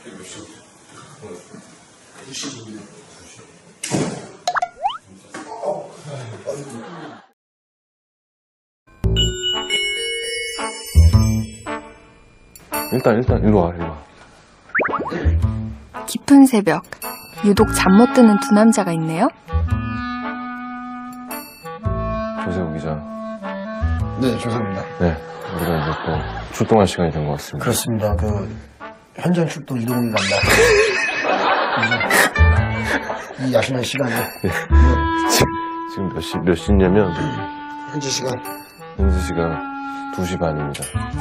일단 일로 와. 깊은 새벽, 유독 잠 못 드는 두 남자가 있네요. 조세호 기자. 네, 조세호입니다. 네, 우리가 이제 또 출동할 시간이 된 것 같습니다. 그렇습니다. 현장 출동 이동이 간다. 이 야심한 시간에. 네. 지금 몇 시냐면 현지 시간 2시 반입니다.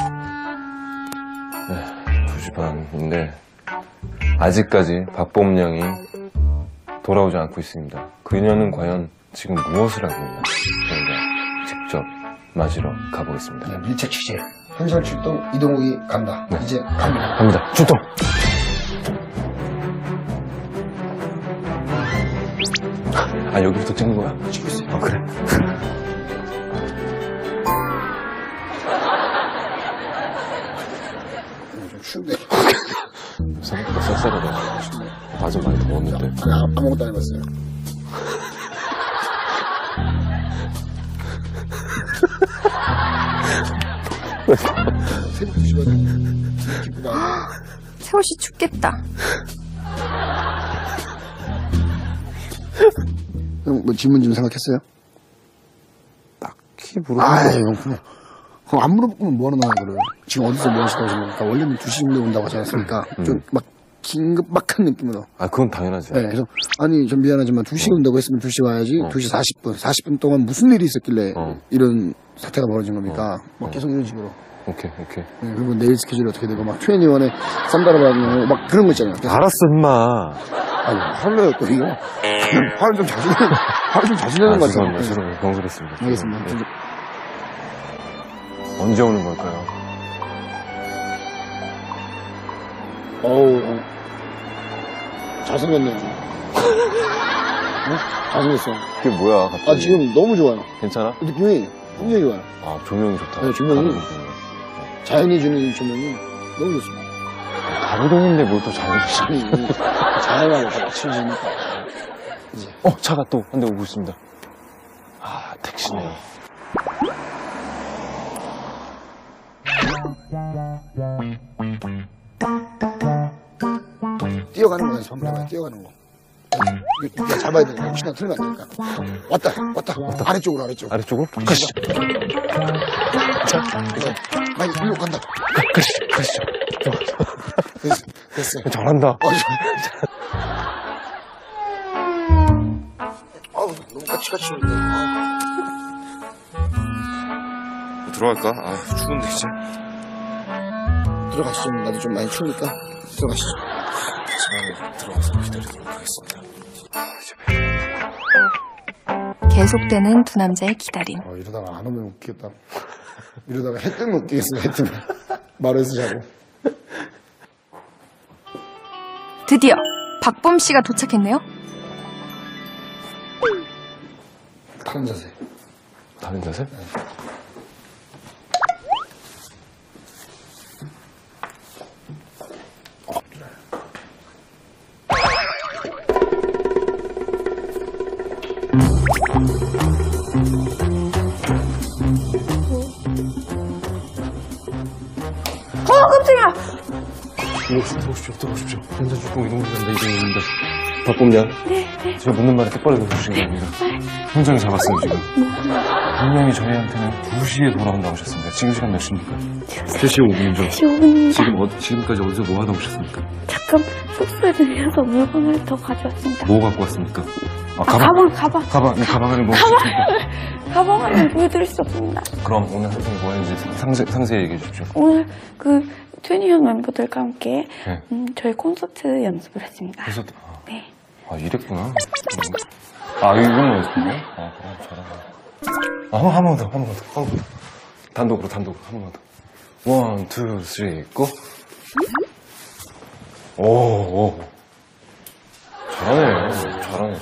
네, 2시 반인데 아직까지 박범 양이 돌아오지 않고 있습니다. 그녀는 과연 지금 무엇을 하고 있나? 저희가 직접 맞으러 가보겠습니다. 네, 밀착 취재. 현장 출동 이동욱이 간다. 네. 이제 갑니다. 갑니다. 출동! 아, 여기부터 찍는 거야? 찍고 있어요. 아, 그래? 좀 추운데. 생각보다 쌀쌀하다. 낮은 많이 더웠는데. 아니, 아무것도 안 해봤어요. 새벽 2시 반에 기쁘다. 세호씨 춥겠다. 형, 뭐 질문 좀 생각했어요? 딱히 물어보는 아유, 그럼 안 물어보면 뭐하러 나와, 그래요? 지금 어디서 뭐 하시다고 생각하니까 원래는 2시 정도에 온다고 하지 않았습니까? 좀 막 긴급박한 느낌으로. 아, 그건 당연하지. 네, 그래서 아니 좀 미안하지만 2시에 온다고 했으면 2시 와야지. 2시 40분 동안 무슨 일이 있었길래 이런 사태가 벌어진 겁니까? 막 계속 이런 식으로. 오케이. 네, 그리고 내일 스케줄이 어떻게 되고 막 21에 쌈따라가고 막 그런 거 있잖아요. 그래서 알았어, 임마. 아니 화를 내요 또 이거. 화를 좀 자주 내는 것 같아요. 죄송합니다. 경솔했습니다. 알겠습니다. 네. 언제 오는 걸까요? 어우 잘생겼네. 잘생겼어. 그게 뭐야, 갑자기. 아 지금 너무 좋아요. 괜찮아? 느낌이 굉장히 좋아요. 아, 조명이 좋다. 네, 조명이. 가로등이네. 자연이 주는 이 조명이 너무 좋습니다. 가로등인데 뭘 또 자연이 자연하고 같이 지니까. 차가 또 한 대 오고 있습니다. 아, 택시네요. 뛰어가는 거 연습 한번 해봐요. 뛰어가는 거. 이거 잡아야 되니까 혹시나 틀면 안 되니까. 왔다. 아래쪽으로. 아래쪽으로? 가시죠. 자, 나 일로 간다. 가시죠. 됐어요. 잘한다. 너무 까치까치 오는데. 들어갈까? 아, 추운데, 이제. 들어가시죠. 나도 좀 많이 추우니까. 들어가시죠. 들어가서 기다리도록 하겠습니다. 계속되는 두 남자의 기다림. 이러다가 안 오면 웃기겠다. 이러다가 해 뜨면 웃기겠어요. 해 뜨면. 말해서 자고. 드디어 박범 씨가 도착했네요. 다른 자세. 다른 자세? 깜짝이야. 들어오십시오. 현장 출동 이동입니다. 박범양. 네. 제가 묻는 말에 똑바로 들어주신 겁니다. 현장에 잡았어요, 지금. 분명히 저희한테는 2시에 돌아온다고 하셨습니다. 지금 시간 몇 시입니까? 3시 5분이죠. 3시 5분입니다. 지금까지 어디서 뭐 하다 오셨습니까? 잠깐 숙소에 들려서 물건을 더 가져왔습니다. 뭐 갖고 왔습니까? 가방. 네, 가방을 뭐 하셨습니까? 가방은 보여드릴 수 없습니다. 그럼 오늘 하루 종일 뭐 했는지 상세히 얘기해 주십시오. 오늘 트웬티원 멤버들과 함께 네. 저희 콘서트 연습을 했습니다. 그래서 네. 이랬구나. 이건 연습이네? 그럼 잘하네. 한 번 더. 단독으로 한 번만 더. 1, 2, 3, 고! 오. 잘하네.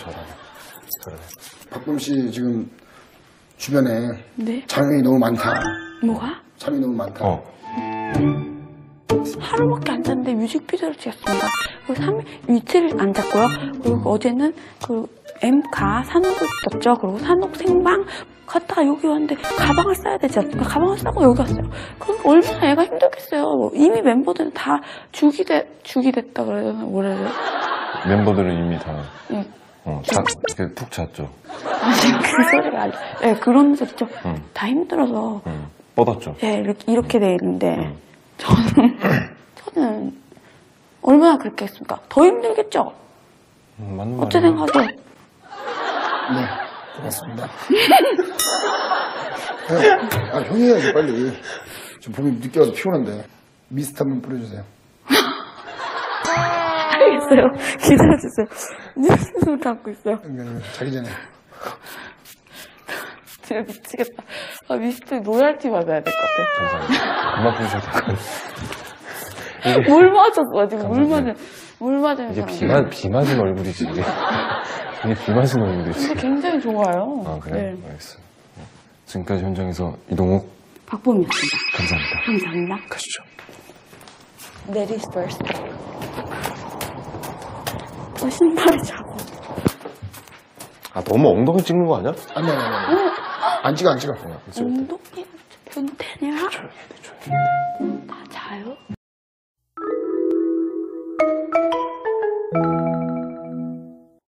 박범 씨 지금 주변에 네. 장애인이 너무 많다. 뭐가? 잠이 너무 많다. 하루밖에 안 잤는데 뮤직비디오를 찍었습니다. 그리고 이틀 안 잤고요. 그리고 어제는 그 M가 산옥을 있었죠. 그리고 산옥 생방 갔다가 여기 왔는데 가방을 싸야 되지 않습니까? 가방을 싸고 여기 왔어요. 그러니까 얼마나 애가 힘들겠어요. 이미 멤버들은 다 죽이 됐다 그래야 되나 뭐래요. 멤버들은 이미 다 예. 이렇게 푹 잤죠. 아니 그 소리가 아니. 예, 그런 소리죠. 다 힘들어서 뻗었죠. 예, 이렇게 돼 있는데 저는 얼마나 그렇게 했습니까? 더 힘들겠죠? 맞는 어째 말이에요. 생각해? 네, 고맙습니다. 형이 해야지, 빨리. 좀 보기 늦게 와서 피곤한데. 미스트 한번 뿌려주세요. 알겠어요. 기다려주세요. 무슨 소리 하고 있어요? 그러니까 자기 전에. 진짜 미치겠다. 아, 미스트 로얄티 받아야 될 것 같아요. 감사합니다. 그만 부르셔도 될 것 같아요. 물 맞았어. 지금 물 맞은 이게 사람. 비 맞은 얼굴이지, 이게. 이게 비 맞은 얼굴이지. 근데 굉장히 좋아요. 아, 그래? 네. 알겠어. 지금까지 현장에서 이동욱, 박범이었습니다. 감사합니다. 감사합니다. 가시죠. Ladies first. 신발이 자고. 아, 너무 엉덩이 찍는 거 아니야? 아니. 안 찍어. 엉덩이가 변태냐? 다 자요?